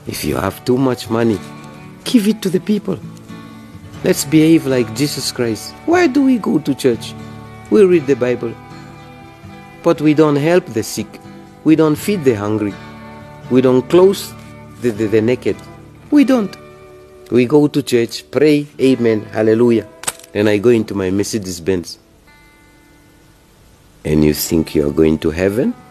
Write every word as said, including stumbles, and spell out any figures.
If you have too much money, give it to the people. Let's behave like Jesus Christ. Why do we go to church? We read the Bible, but we don't help the sick. We don't feed the hungry. We don't clothe the, the, the naked. We don't. We go to church, pray, amen, hallelujah. Then I go into my Mercedes Benz. And you think you are going to heaven?